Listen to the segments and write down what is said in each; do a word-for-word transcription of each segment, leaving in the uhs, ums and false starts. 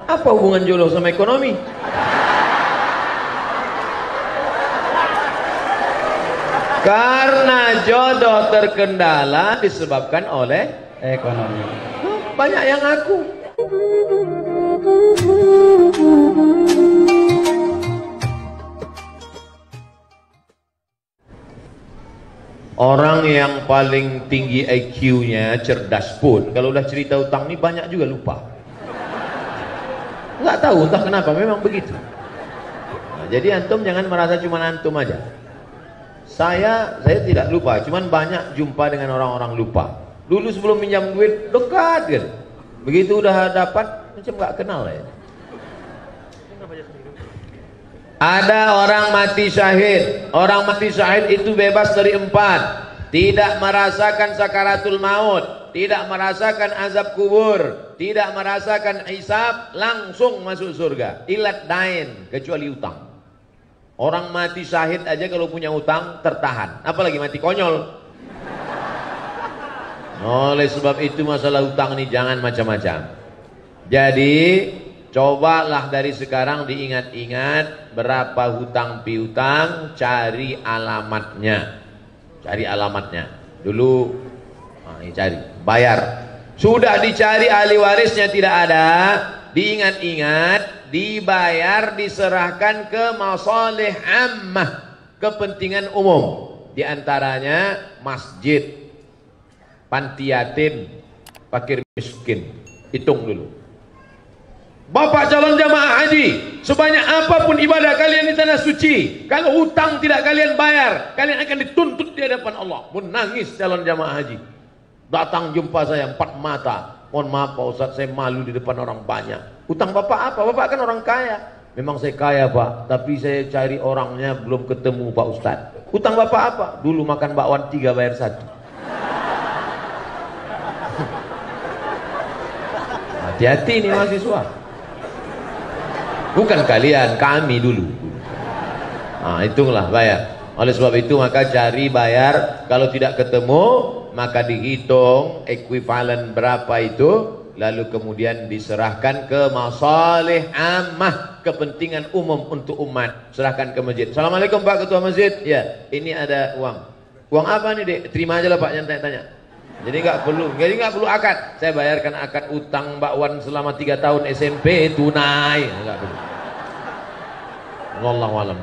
Apa hubungan jodoh sama ekonomi? Karena jodoh terkendala disebabkan oleh ekonomi. Banyak yang ngaku. Orang yang paling tinggi I Q-nya, cerdas pun, kalau udah cerita utang ini banyak juga lupa. Nggak tahu entah kenapa, memang begitu. Nah, jadi antum jangan merasa cuma antum aja. Saya, saya tidak lupa, cuman banyak jumpa dengan orang-orang lupa. Dulu sebelum minjam duit dekat kan, begitu udah dapat macam nggak kenal ya. Ada orang mati syahid. Orang mati syahid itu bebas dari empat. Tidak merasakan sakaratul maut, tidak merasakan azab kubur, tidak merasakan hisab, langsung masuk surga. Ilat dain, kecuali utang. Orang mati syahid aja kalau punya utang tertahan, apalagi mati konyol. Oleh sebab itu masalah utang ini jangan macam-macam. Jadi cobalah dari sekarang diingat-ingat berapa hutang piutang, cari alamatnya. Cari alamatnya. Dulu nah, ini cari, bayar. Sudah dicari ahli warisnya tidak ada, diingat-ingat, dibayar, diserahkan ke masalih ammah, kepentingan umum. Di antaranya masjid, panti yatim, fakir miskin. Hitung dulu. Bapak calon jamaah haji, sebanyak apapun ibadah kalian di tanah suci, kalau hutang tidak kalian bayar, kalian akan dituntut di hadapan Allah. Menangis calon jamaah haji, datang jumpa saya empat mata. Mohon maaf Pak Ustadz, saya malu di depan orang banyak. Hutang bapak apa? Bapak kan orang kaya. Memang saya kaya Pak, tapi saya cari orangnya belum ketemu Pak Ustadz. Hutang bapak apa? Dulu makan bakwan tiga bayar satu. Hati-hati nih mahasiswa. Bukan kalian, kami dulu. Nah, hitunglah bayar. Oleh sebab itu maka cari bayar. Kalau tidak ketemu maka dihitung ekuivalen berapa itu, lalu kemudian diserahkan ke masalih ammah, kepentingan umum untuk umat. Serahkan ke masjid. Assalamualaikum Pak Ketua Masjid. Ya, ini ada uang. Uang apa nih Dek? Terima aja lah Pak, jangan tanya-tanya. Jadi nggak perlu, jadi nggak perlu akad. Saya bayarkan akad utang Mbak Wan selama tiga tahun S M P tunai. Nggak perlu. Wallahu a'lam.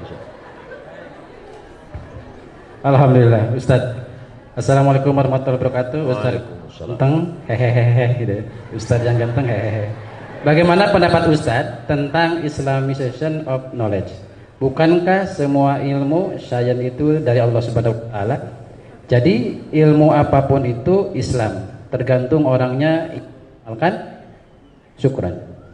Alhamdulillah, Ustadz. Assalamualaikum warahmatullahi wabarakatuh. Ustadz ganteng, hehehe, gitu. Ustadz yang ganteng, hehehe. Bagaimana pendapat Ustadz tentang Islamization of knowledge? Bukankah semua ilmu sains itu dari Allah Subhanahu Wa Taala? Jadi ilmu apapun itu Islam, tergantung orangnya amalkan. Syukran.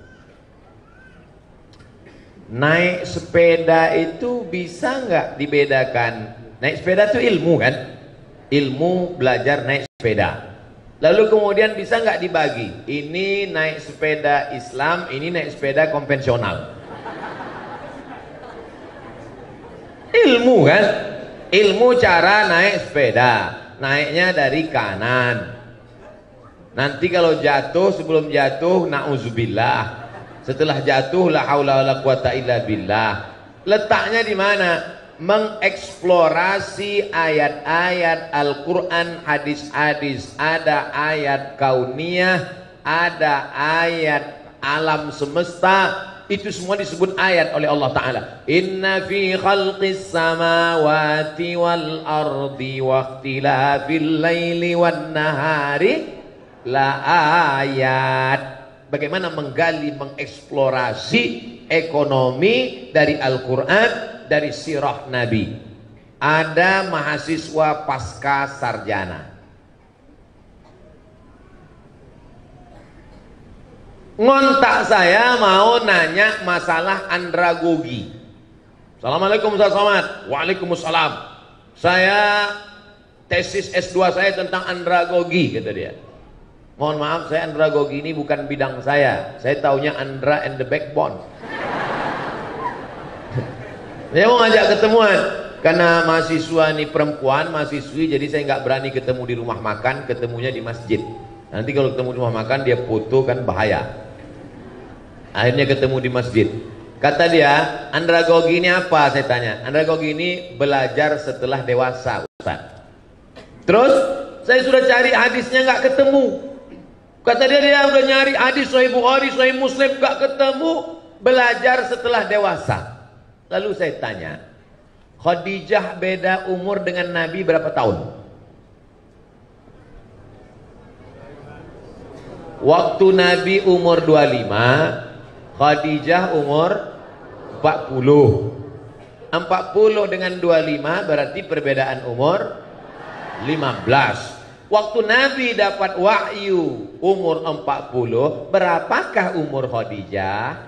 Naik sepeda itu bisa nggak dibedakan? Naik sepeda itu ilmu kan? Ilmu belajar naik sepeda. Lalu kemudian bisa nggak dibagi? Ini naik sepeda Islam, ini naik sepeda konvensional. Ilmu kan? Ilmu cara naik sepeda, naiknya dari kanan. Nanti kalau jatuh, sebelum jatuh na'udzubillah, setelah jatuh la haula wala quwata illa billah. Letaknya di mana? Mengeksplorasi ayat-ayat Al-Quran, hadis-hadis. Ada ayat kauniyah, ada ayat alam semesta. Itu semua disebut ayat oleh Allah Ta'ala. Inna fi khalqis samawati wal ardi wa ikhtilafil laili wan nahari la ayat. Bagaimana menggali, mengeksplorasi ekonomi dari Al-Quran, dari sirah Nabi. Ada mahasiswa pasca sarjana ngontak saya, mau nanya masalah andragogi. Assalamualaikum Ustaz Somad. Waalaikumsalam. Saya tesis S dua saya tentang andragogi, kata dia. Mohon maaf, saya andragogi ini bukan bidang saya. Saya taunya Andra and the Backbone. Saya mau ngajak ketemuan karena mahasiswa ini perempuan, mahasiswi, jadi saya nggak berani ketemu di rumah makan, ketemunya di masjid. Nanti kalau ketemu di rumah makan dia foto kan bahaya. Akhirnya ketemu di masjid. Kata dia, andragogi ini apa? Saya tanya. Andragogi ini belajar setelah dewasa, Ustaz. Terus saya sudah cari hadisnya nggak ketemu. Kata dia, dia udah nyari hadis Sahih Bukhari, Sahih Muslim, nggak ketemu. Belajar setelah dewasa. Lalu saya tanya, Khadijah beda umur dengan Nabi berapa tahun? Waktu Nabi umur dua puluh lima, Khadijah umur empat puluh. empat puluh dengan dua puluh lima berarti perbedaan umur lima belas. Waktu Nabi dapat wahyu umur empat puluh, berapakah umur Khadijah?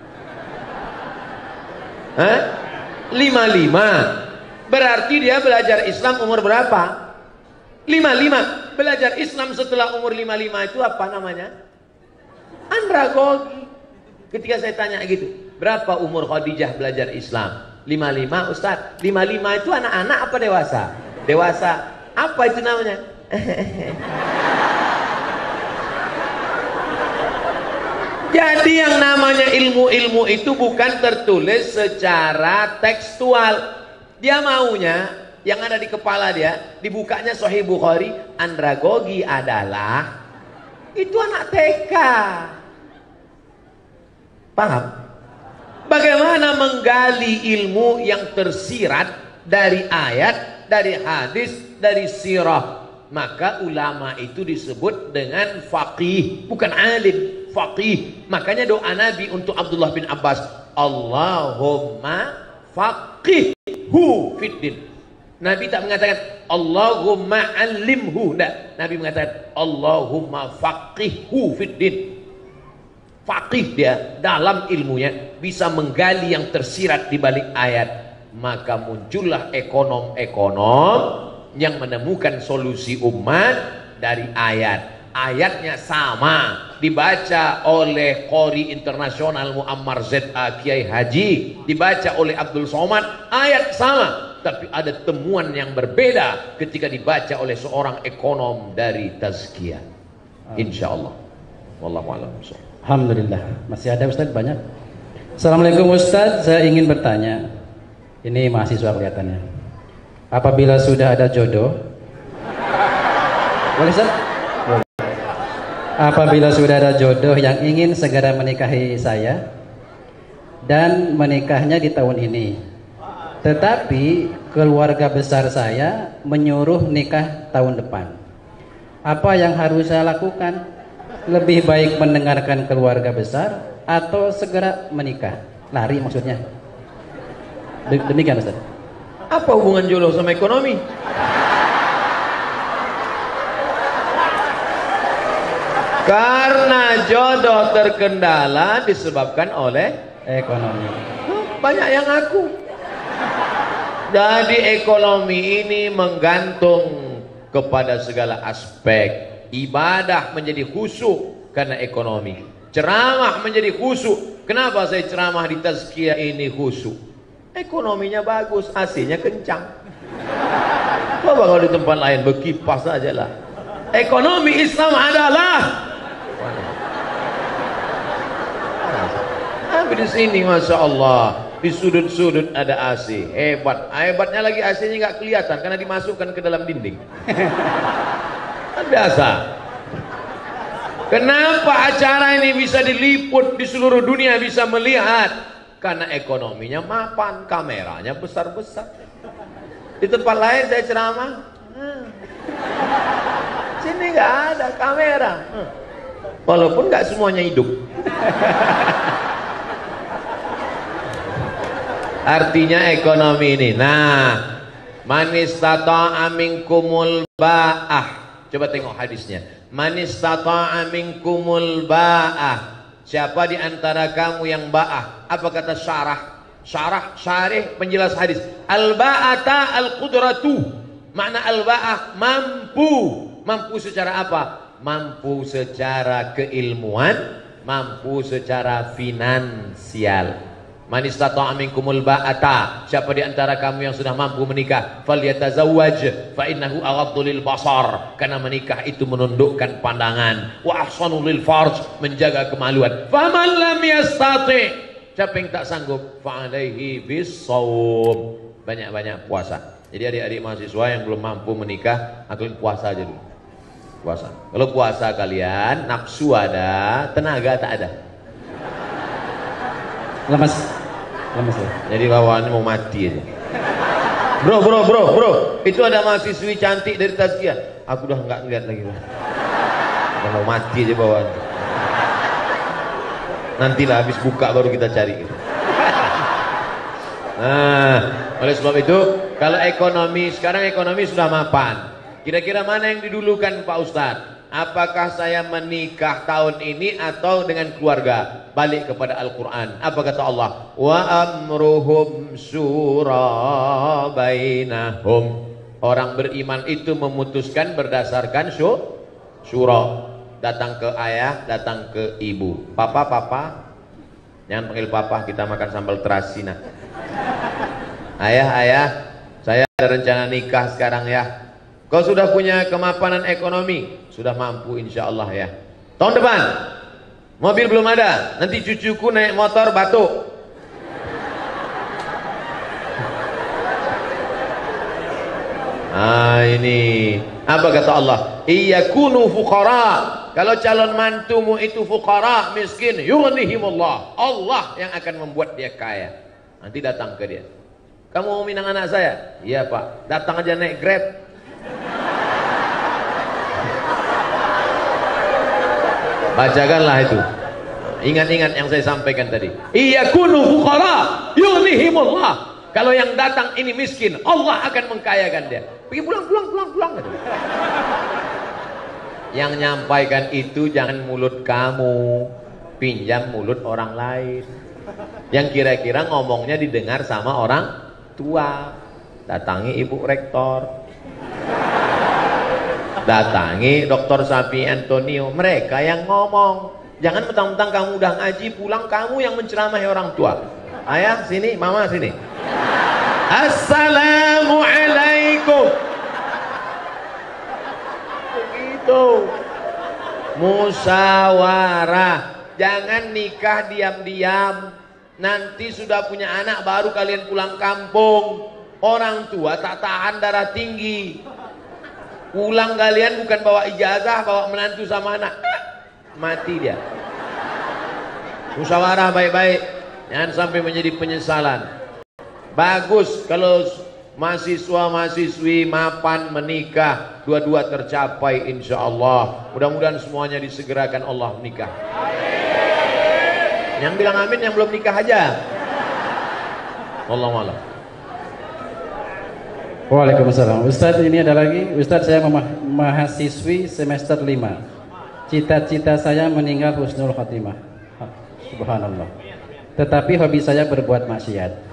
Hah? lima puluh lima. Berarti dia belajar Islam umur berapa? lima puluh lima. Belajar Islam setelah umur lima puluh lima itu apa namanya? Andragogi. Ketika saya tanya gitu, berapa umur Khadijah belajar Islam? lima puluh lima, Ustaz. lima puluh lima itu anak-anak apa dewasa? Dewasa. Apa itu namanya? Jadi yang namanya ilmu-ilmu itu bukan tertulis secara tekstual. Dia maunya yang ada di kepala dia, dibukanya Sahih Bukhari, andragogi adalah itu anak T K. Paham? Bagaimana menggali ilmu yang tersirat dari ayat, dari hadis, dari sirah. Maka ulama itu disebut dengan faqih, bukan alim, faqih. Makanya doa Nabi untuk Abdullah bin Abbas, Allahumma faqihhu fiddin. Nabi tak mengatakan Allahumma alimhu, enggak. Nabi mengatakan Allahumma faqihhu fiddin. Faqih dia dalam ilmunya, bisa menggali yang tersirat di balik ayat. Maka muncullah ekonom-ekonom yang menemukan solusi umat dari ayat. Ayatnya sama, dibaca oleh Qori Internasional Muammar Z A Kiai Haji, dibaca oleh Abdul Somad, ayat sama, tapi ada temuan yang berbeda ketika dibaca oleh seorang ekonom dari Tazkiyah. Insyaallah. Wallahu a'lam. Alhamdulillah. Masih ada Ustaz banyak. Assalamualaikum Ustaz, saya ingin bertanya. Ini mahasiswa kelihatannya. Apabila sudah ada jodoh, boleh Ustaz? Boleh. Apabila sudah ada jodoh yang ingin segera menikahi saya dan menikahnya di tahun ini, tetapi keluarga besar saya menyuruh nikah tahun depan, apa yang harus saya lakukan? Lebih baik mendengarkan keluarga besar atau segera menikah? Lari maksudnya. Demikian Ustaz. Apa hubungan jodoh sama ekonomi? Karena jodoh terkendala disebabkan oleh ekonomi. Banyak yang ngaku. Jadi ekonomi ini menggantung kepada segala aspek. Ibadah menjadi khusyuk karena ekonomi. Ceramah menjadi khusyuk. Kenapa saya ceramah di Tazkiyah ini khusyuk? Ekonominya bagus, A C-nya kencang. Coba kalau di tempat lain berkipas saja lah. Ekonomi Islam adalah Tapi di sini Masya Allah, di sudut-sudut ada A C. Hebat. Hebatnya lagi A C-nya nggak kelihatan karena dimasukkan ke dalam dinding. Kan biasa. Kenapa acara ini bisa diliput di seluruh dunia, bisa melihat? Karena ekonominya mapan, kameranya besar-besar. Di tempat lain saya ceramah, hmm. sini nggak ada kamera, hmm. walaupun nggak semuanya hidup. Artinya ekonomi ini. Nah, manis tata aminkumul ba'ah. Coba tengok hadisnya. Manis tata aminkumul ba'ah. Siapa di antara kamu yang ba'ah? Apa kata syarah? Syarah, syarih, penjelas hadis. Al-ba'ata al-qudratu. Makna al-ba'ah mampu. Mampu secara apa? Mampu secara keilmuan, mampu secara finansial. Man istata'a minkumul ba'ata, siapa di antara kamu yang sudah mampu menikah, falyatazawwaj fa innahu aghaddu lil basar, karena menikah itu menundukkan pandangan, wa ahsanu lil farj, menjaga kemaluan. Faman lam yastati, siapa yang tak sanggup, fa alaihi bis-shaum, banyak-banyak puasa. Jadi adik-adik mahasiswa yang belum mampu menikah, kalian puasa aja dulu. Puasa. Kalau puasa kalian nafsu ada, tenaga tak ada. Lemas, lemas ya. Jadi bawaannya mau mati aja. Bro, bro, bro, bro. Itu ada mahasiswi cantik dari Tazkiyah. Aku udah nggak ngeliat lagi. Udah mau mati aja bawaannya. Nantilah habis buka baru kita cari. Nah, oleh sebab itu, kalau ekonomi sekarang ekonomi sudah mapan. Kira-kira mana yang didulukan Pak Ustadz? Apakah saya menikah tahun ini atau dengan keluarga? Balik kepada Al-Quran. Apa kata Allah? Wa amruhum syura bainahum. Orang beriman itu memutuskan berdasarkan syura. Datang ke ayah, datang ke ibu. Papa, papa. Jangan panggil papa, kita makan sambal terasi nah. Ayah, ayah, saya ada rencana nikah sekarang ya. Kau sudah punya kemapanan ekonomi? Sudah mampu insya Allah ya. Tahun depan mobil belum ada, nanti cucuku naik motor batuk. Ah ini apa kata Allah? Iyakunu fuqara. Kalau calon mantumu itu fuqara, miskin, yughnihimullah. Allah yang akan membuat dia kaya. Nanti datang ke dia. Kamu mau minang anak saya? Iya Pak. Datang aja naik Grab. Bacakanlah itu. Ingat-ingat yang saya sampaikan tadi. Iyakunu fuqara yughnihimullah. Kalau yang datang ini miskin, Allah akan mengkayakan dia. Pergi pulang, pulang, pulang, pulang. Yang nyampaikan itu jangan mulut kamu, pinjam mulut orang lain. Yang kira-kira ngomongnya didengar sama orang tua. Datangi ibu rektor, datangi dokter Sapi Antonio, mereka yang ngomong. Jangan mentang-mentang kamu udah ngaji pulang kamu yang menceramahi orang tua. Ayah sini, mama sini. Assalamualaikum. Begitu. Musyawarah. Jangan nikah diam-diam. Nanti sudah punya anak baru kalian pulang kampung. Orang tua tak tahan darah tinggi. Pulang kalian bukan bawa ijazah, bawa menantu sama anak. Mati dia. Musyawarah baik-baik. Jangan sampai menjadi penyesalan. Bagus kalau mahasiswa-mahasiswi mapan menikah, dua-dua tercapai insya Allah. Mudah-mudahan semuanya disegerakan Allah menikah. Yang bilang amin yang belum nikah aja. Wallahu a'lam. Waalaikumsalam. Ustadz ini ada lagi. Ustadz saya ma mahasiswi semester lima. Cita-cita saya meninggal husnul khatimah. Subhanallah. Tetapi hobi saya berbuat maksiat.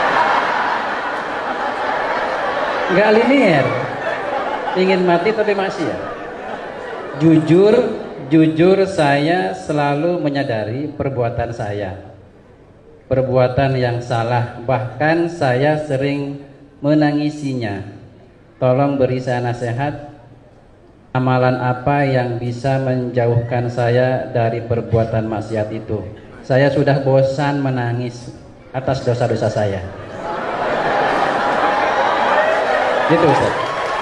Nggak linear. Ingin mati tapi maksiat. Jujur, jujur saya selalu menyadari perbuatan saya. Perbuatan yang salah. Bahkan saya sering menangisinya. Tolong beri saya nasihat. Amalan apa yang bisa menjauhkan saya dari perbuatan maksiat itu? Saya sudah bosan menangis atas dosa-dosa saya. Gitu Ustaz.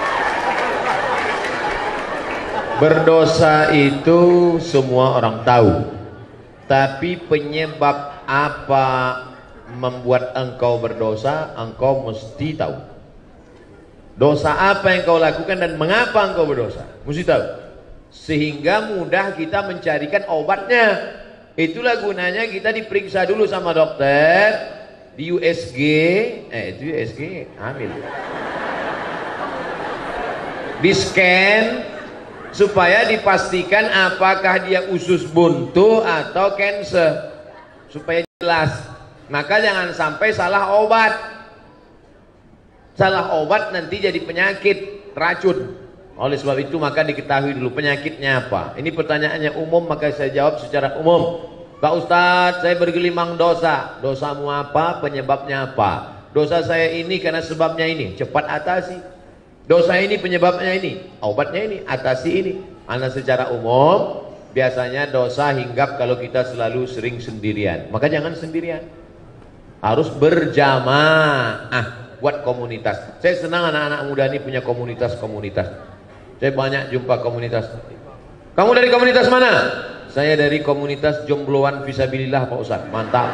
Berdosa itu semua orang tahu. Tapi penyebab apa membuat engkau berdosa, engkau mesti tahu. Dosa apa yang kau lakukan dan mengapa engkau berdosa, mesti tahu. Sehingga mudah kita mencarikan obatnya. Itulah gunanya kita diperiksa dulu sama dokter di U S G, eh itu U S G hamil. Di scan supaya dipastikan apakah dia usus buntu atau cancer, supaya jelas. Maka jangan sampai salah obat. Salah obat nanti jadi penyakit, racun. Oleh sebab itu maka diketahui dulu penyakitnya apa. Ini pertanyaannya umum, maka saya jawab secara umum. Pak Ustadz, saya bergelimang dosa. Dosamu apa? Penyebabnya apa? Dosa saya ini karena sebabnya ini. Cepat atasi. Dosa ini penyebabnya ini. Obatnya ini. Atasi ini. Karena secara umum biasanya dosa hinggap kalau kita selalu sering sendirian. Maka jangan sendirian. Harus berjamaah. Buat komunitas. Saya senang anak-anak muda ini punya komunitas-komunitas. Saya banyak jumpa komunitas. Kamu dari komunitas mana? Saya dari komunitas jombloan fisabilillah Pak Ustaz. Mantap.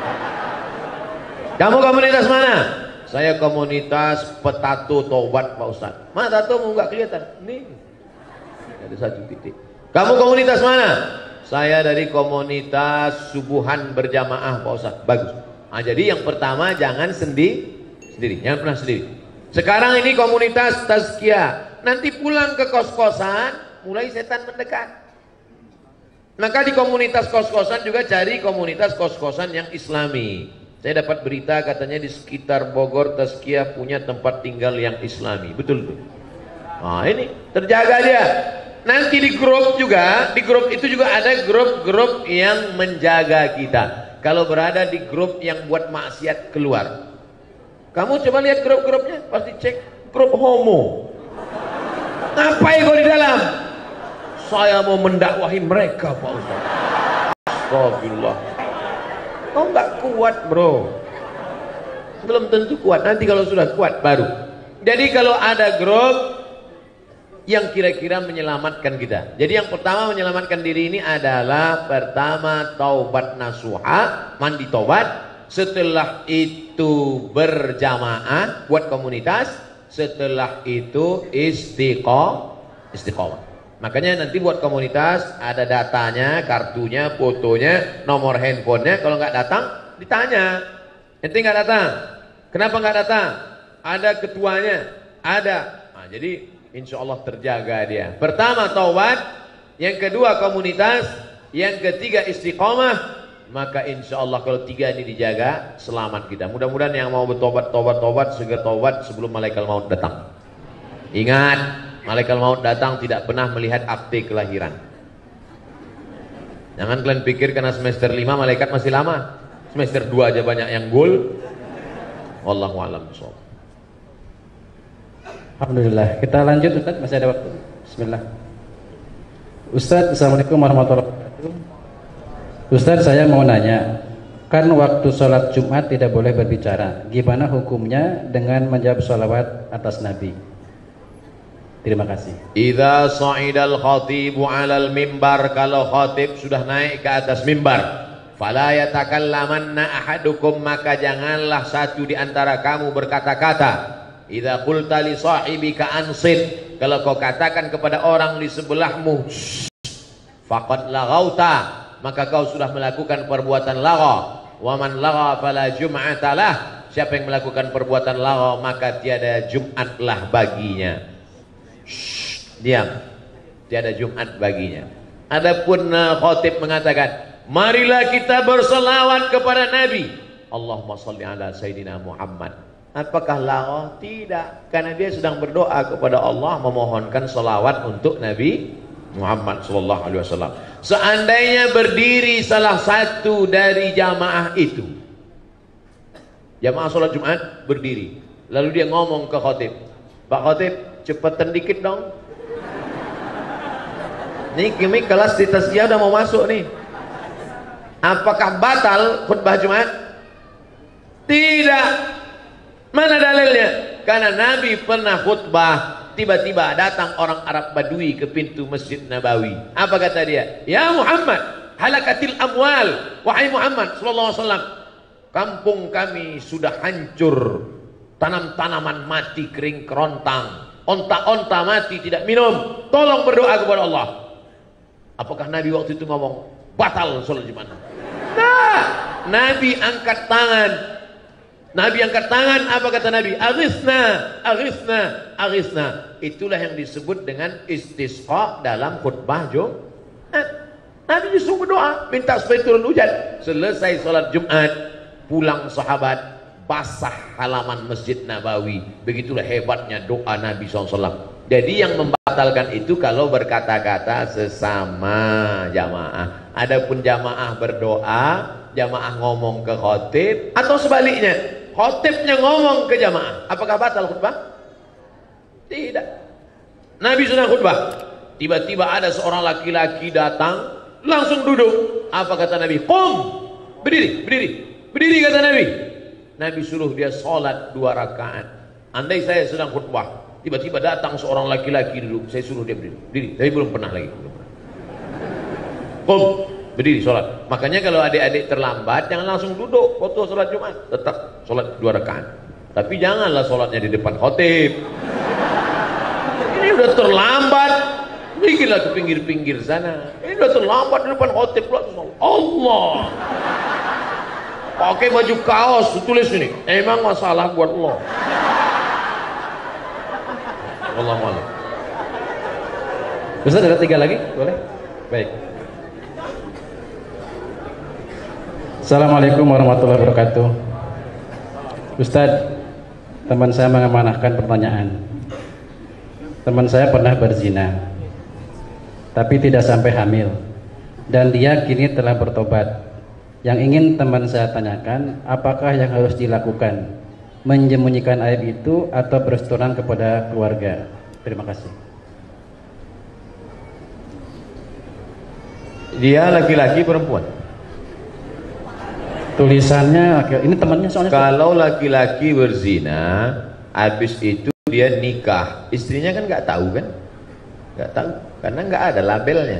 Kamu komunitas mana? Saya komunitas petato tobat Pak Ustaz. Mana tatomu nggak kelihatan? Nih. Ada satu titik. Kamu komunitas mana? Saya dari komunitas subuhan berjamaah Pak Ustaz. Bagus. Nah, jadi yang pertama jangan sendiri, sendiri. Jangan pernah sendiri. Sekarang ini komunitas tazkiyah. Nanti pulang ke kos-kosan, mulai setan mendekat. Maka di komunitas kos-kosan juga cari komunitas kos-kosan yang islami. Saya dapat berita katanya di sekitar Bogor Tazkiyah punya tempat tinggal yang islami. Betul tuh. Nah ini terjaga dia. Nanti di grup juga, di grup itu juga ada grup-grup yang menjaga kita. Kalau berada di grup yang buat maksiat keluar. Kamu coba lihat grup-grupnya, pasti cek grup homo. Ngapain kau di dalam? Saya mau mendakwahi mereka Pak Ustaz. Astagfirullah. Kau nggak kuat bro. Belum tentu kuat. Nanti kalau sudah kuat baru. Jadi kalau ada grup yang kira-kira menyelamatkan kita. Jadi yang pertama menyelamatkan diri ini adalah pertama taubat nasuha, mandi taubat. Setelah itu berjamaah buat komunitas. Setelah itu istiqomah. Istiqomah. Makanya nanti buat komunitas ada datanya, kartunya, fotonya, nomor handphonenya. Kalau nggak datang, ditanya. Nanti nggak datang. Kenapa nggak datang? Ada ketuanya, ada. Nah, jadi insya Allah terjaga dia. Pertama taubat, yang kedua komunitas, yang ketiga istiqomah. Maka insya Allah kalau tiga ini dijaga, selamat kita. Mudah-mudahan yang mau bertobat, tobat, tobat, segera tobat sebelum malaikat maut datang. Ingat. Malaikat maut datang tidak pernah melihat akte kelahiran. Jangan kalian pikir karena semester lima malaikat masih lama. Semester dua aja banyak yang gol. Wallahu a'lam bishawab. Alhamdulillah. Kita lanjut Ustaz, masih ada waktu. Bismillah. Ustaz, Assalamualaikum warahmatullahi wabarakatuh. Ustaz, saya mau nanya. Kan waktu sholat Jumat tidak boleh berbicara. Gimana hukumnya dengan menjawab sholawat atas Nabi? Terima kasih. Idza sa'idal khatibu 'alal mimbar, kalau khatib sudah naik ke atas mimbar, fala yatakallamanna ahadukum, maka janganlah satu di antara kamu berkata-kata. Idza qulta li sahibika ansit, kalau kau katakan kepada orang di sebelahmu, faqad laghauta, maka kau sudah melakukan perbuatan lagha. Wa man lagha fala jum'ata lah, siapa yang melakukan perbuatan lagha maka tiada Jumatlah baginya. Shh, diam, tiada Jumat baginya. Adapun uh, khotib mengatakan, marilah kita berselawat kepada Nabi. Allahumma salli ala Sayyidina Muhammad. Apakah lagha? Tidak, karena dia sedang berdoa kepada Allah, memohonkan selawat untuk Nabi Muhammad sallallahu alaihi wasallam. Seandainya berdiri salah satu dari jamaah itu, jamaah sholat Jumat berdiri, lalu dia ngomong ke khotib, Pak khotib, cepetan dikit dong. Nih kimi kelas di tazkiyah udah mau masuk nih. Apakah batal khutbah Jumat? Tidak. Mana dalilnya? Karena Nabi pernah khutbah, tiba-tiba datang orang Arab Badui ke pintu Masjid Nabawi. Apa kata dia? Ya Muhammad, halakatil amwal. Wahai Muhammad sallallahu alaihi wasallam, kampung kami sudah hancur. Tanam-tanaman mati kering kerontang. Onta-onta mati tidak minum. Tolong berdoa kepada Allah. Apakah Nabi waktu itu ngomong batal sholat Jumat? Nah, Nabi angkat tangan. Nabi angkat tangan, apa kata Nabi? Aghithna, aghithna, aghithna. Itulah yang disebut dengan istisqa dalam khutbah Jumat. Nabi justru berdoa, minta supaya turun hujan. Selesai sholat Jumat, pulang sahabat, basah halaman Masjid Nabawi. Begitulah hebatnya doa Nabi shallallahu alaihi wasallam. Jadi yang membatalkan itu kalau berkata-kata sesama jamaah. Adapun jamaah berdoa, jamaah ngomong ke khotib, atau sebaliknya, khotibnya ngomong ke jamaah, apakah batal khutbah? Tidak. Nabi sudah khutbah, tiba-tiba ada seorang laki-laki datang, langsung duduk. Apa kata Nabi? Qum, berdiri, berdiri, berdiri kata Nabi. Nabi suruh dia sholat dua rakaat. Andai saya sedang khutbah, tiba-tiba datang seorang laki-laki duduk, saya suruh dia berdiri, berdiri. Tapi belum pernah lagi. Qum, berdiri sholat. Makanya kalau adik-adik terlambat, jangan langsung duduk waktu sholat Jumat, tetap sholat dua rakaat. Tapi janganlah sholatnya di depan khotib. Ini udah terlambat, bikinlah ke pinggir-pinggir sana. Ini udah terlambat di depan khotib. Allah, pakai baju kaos, tulis ini, emang masalah buat Allah. Allah malam. Ustaz, ada tiga lagi, boleh? Baik. Assalamualaikum warahmatullahi wabarakatuh. Ustaz, teman saya mengamanahkan pertanyaan. Teman saya pernah berzina, tapi tidak sampai hamil, dan dia kini telah bertobat. Yang ingin teman saya tanyakan, apakah yang harus dilakukan? Menyembunyikan aib itu atau berterus terang kepada keluarga? Terima kasih. Dia laki-laki perempuan? Tulisannya, ini temannya soalnya. Kalau laki-laki berzina, habis itu dia nikah, istrinya kan nggak tahu kan? Nggak tahu, karena nggak ada labelnya.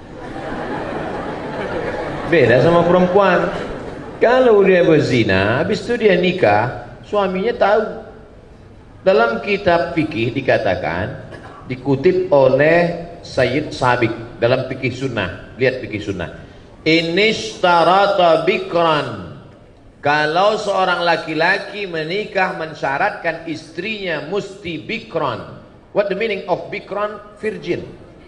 Beda sama perempuan. Kalau dia berzina, habis itu dia nikah, suaminya tahu. Dalam kitab fikih dikatakan, dikutip oleh Sayyid Sabiq dalam fikih sunnah. Lihat fikih sunnah. Inishtarata bikran, kalau seorang laki-laki menikah mensyaratkan istrinya mesti bikran. What the meaning of bikran? Virgin.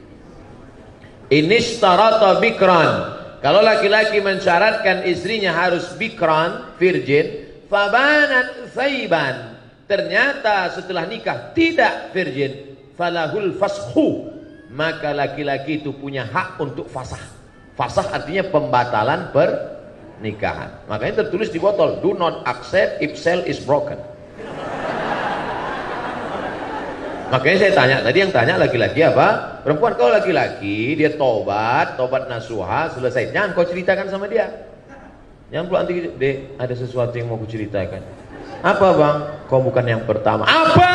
Inishtarata bikran, kalau laki-laki mensyaratkan istrinya harus bikran, virgin, fabanat thayban, ternyata setelah nikah tidak virgin, falahul fashu, maka laki-laki itu punya hak untuk fasah. Fasah artinya pembatalan pernikahan. Makanya tertulis di botol, do not accept if cell is broken. Makanya saya tanya, tadi yang tanya laki-laki apa? Perempuan. Kalau laki-laki dia tobat, tobat nasuha, selesai. Jangan kau ceritakan sama dia. Jangan pula nanti, dek, ada sesuatu yang mau ku ceritakan. Apa bang? Kau bukan yang pertama. Apa?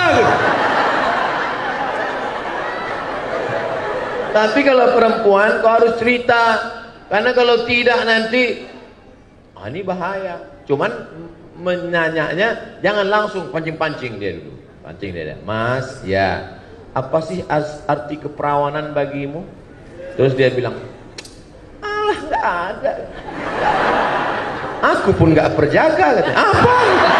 Tapi kalau perempuan kau harus cerita, karena kalau tidak nanti, ah, ini bahaya. Cuman menanyanya jangan langsung pancing-pancing dia dulu. Pancing dia, Mas, ya, apa sih arti keperawanan bagimu? Terus dia bilang, alah nggak ada. Aku pun nggak perjaka, katanya. Apa?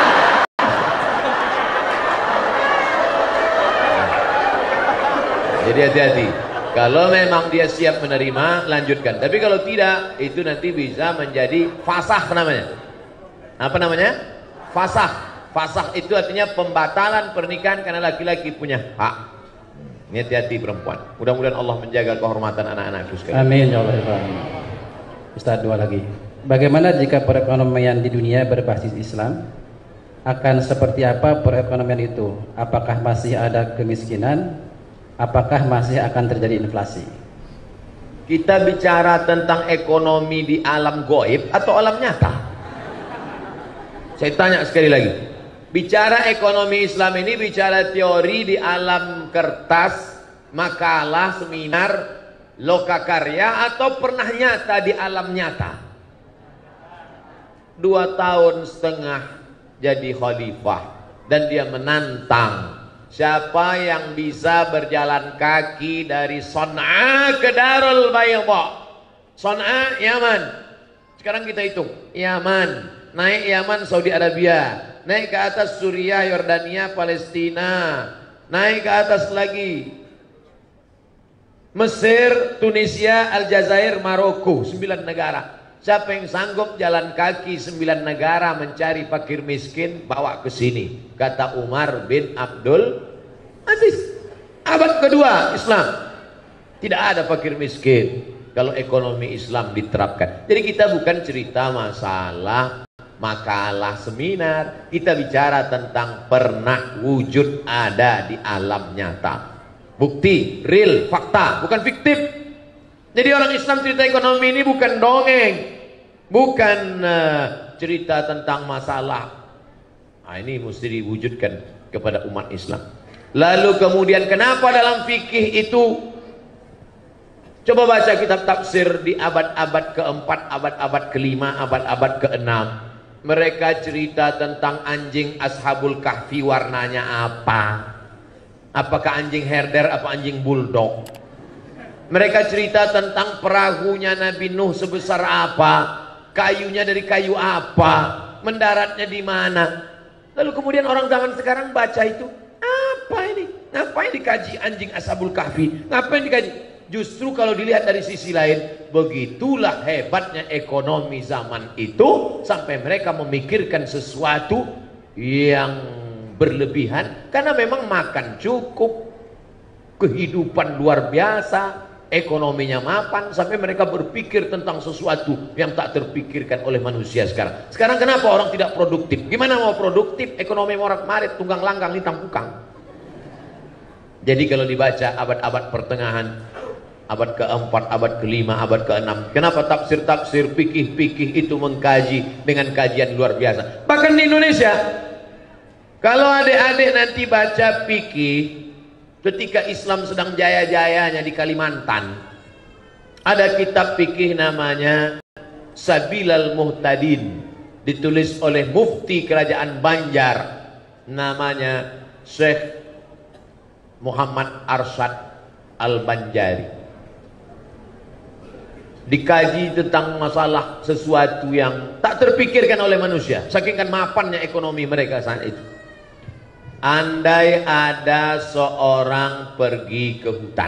Jadi hati-hati. Kalau memang dia siap menerima, lanjutkan. Tapi kalau tidak, itu nanti bisa menjadi fasah namanya. Apa namanya? Fasah. Fasah itu artinya pembatalan pernikahan karena laki-laki punya hak. Ini hati-hati perempuan. Mudah-mudahan Allah menjaga kehormatan anak-anakku sekalian. Amin ya Allah. Ustaz, dua lagi. Bagaimana jika perekonomian di dunia berbasis Islam? Akan seperti apa perekonomian itu? Apakah masih ada kemiskinan? Apakah masih akan terjadi inflasi? Kita bicara tentang ekonomi di alam goib atau alam nyata? Saya tanya sekali lagi. Bicara ekonomi Islam ini bicara teori di alam kertas, makalah, seminar, lokakarya, atau pernah nyata di alam nyata? Dua tahun setengah jadi khalifah dan dia menantang siapa yang bisa berjalan kaki dari Son'a ke Darul Bayda. Son'a, Yaman. Sekarang kita hitung. Yaman, naik Yaman, Saudi Arabia, naik ke atas Suriah, Yordania, Palestina, naik ke atas lagi Mesir, Tunisia, Aljazair, Maroko, sembilan negara. Siapa yang sanggup jalan kaki sembilan negara mencari fakir miskin, bawa ke sini. Kata Umar bin Abdul Aziz. Abad kedua Islam, tidak ada fakir miskin. kalau ekonomi Islam diterapkan. Jadi kita bukan cerita masalah makalah seminar, kita bicara tentang pernah wujud ada di alam nyata. Bukti, real, fakta, bukan fiktif. Jadi orang Islam cerita ekonomi ini bukan dongeng, bukan uh, cerita tentang masalah. Nah, ini mesti diwujudkan kepada umat Islam. Lalu kemudian kenapa dalam fikih itu, coba baca kitab tafsir di abad-abad keempat, abad-abad kelima, abad-abad keenam. Mereka cerita tentang anjing Ashabul Kahfi warnanya apa. Apakah anjing herder, apa anjing bulldog. Mereka cerita tentang perahunya Nabi Nuh sebesar apa, kayunya dari kayu apa, mendaratnya di mana. Lalu kemudian orang zaman sekarang baca itu, apa ini? Ngapain dikaji anjing Ashabul Kahfi? Ngapain dikaji? Justru kalau dilihat dari sisi lain, begitulah hebatnya ekonomi zaman itu sampai mereka memikirkan sesuatu yang berlebihan, karena memang makan cukup, kehidupan luar biasa, ekonominya mapan, sampai mereka berpikir tentang sesuatu yang tak terpikirkan oleh manusia sekarang. Sekarang kenapa orang tidak produktif? Gimana mau produktif? Ekonomi morat-marit, tunggang langgang, litang pukang. Jadi kalau dibaca abad-abad pertengahan, abad keempat, abad kelima, abad keenam, kenapa tafsir-tafsir, fikih-fikih itu mengkaji dengan kajian luar biasa. Bahkan di Indonesia, kalau adik-adik nanti baca fikih ketika Islam sedang jaya-jayanya di Kalimantan, ada kitab fikih namanya Sabilal Muhtadin, ditulis oleh mufti kerajaan Banjar, namanya Syekh Muhammad Arsyad Al-Banjari. Dikaji tentang masalah sesuatu yang tak terpikirkan oleh manusia, saking kan mapannya ekonomi mereka saat itu. Andai ada seorang pergi ke hutan,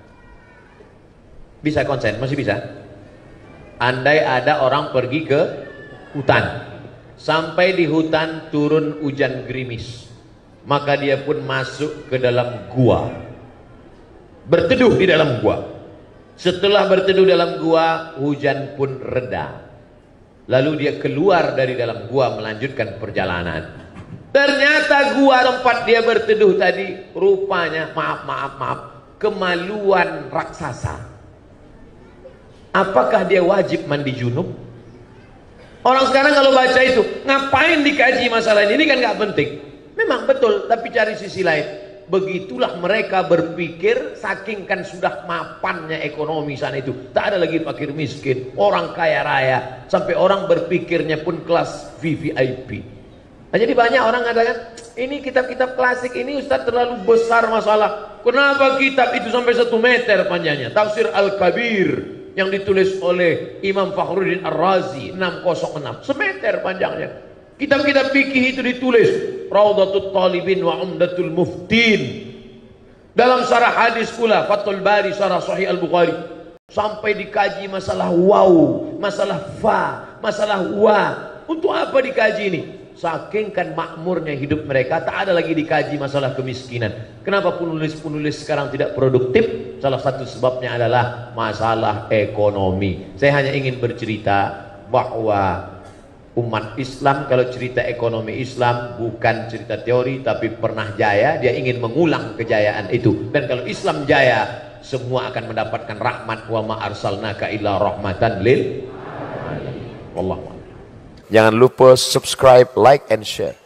bisa konsen? Masih bisa? Andai ada orang pergi ke hutan, sampai di hutan turun hujan gerimis, maka dia pun masuk ke dalam gua, berteduh di dalam gua. Setelah berteduh dalam gua, hujan pun reda. Lalu dia keluar dari dalam gua melanjutkan perjalanan. Ternyata gua tempat dia berteduh tadi rupanya, maaf maaf maaf, kemaluan raksasa. Apakah dia wajib mandi junub? Orang sekarang kalau baca itu, ngapain dikaji masalah ini? Ini kan nggak penting. Memang betul, tapi cari sisi lain. Begitulah mereka berpikir, saking kan sudah mapannya ekonomi sana itu. Tak ada lagi fakir miskin, orang kaya raya, sampai orang berpikirnya pun kelas V V I P. Nah, jadi banyak orang mengatakan, ini kitab-kitab klasik ini Ustaz terlalu besar masalah. Kenapa kitab itu sampai satu meter panjangnya? Tafsir Al-Kabir yang ditulis oleh Imam Fakhruddin Ar-Razi enam nol enam, semeter panjangnya. Kitab-kitab fikih itu ditulis Raudatul Talibin wa Umdatul Muftin. Dalam syarah hadis pula Fathul Bari syarah Sahih Al-Bukhari, sampai dikaji masalah waw, masalah fa, masalah wa. Untuk apa dikaji ini? Saking kan makmurnya hidup mereka, tak ada lagi dikaji masalah kemiskinan. Kenapa penulis-penulis sekarang tidak produktif? Salah satu sebabnya adalah masalah ekonomi. Saya hanya ingin bercerita bahwa umat Islam kalau cerita ekonomi Islam bukan cerita teori, tapi pernah jaya, dia ingin mengulang kejayaan itu. Dan kalau Islam jaya, semua akan mendapatkan rahmat. Wa ma arsalnaka illa rahmatan lil alamin. Wallahu a'lam. Jangan lupa subscribe, like, and share.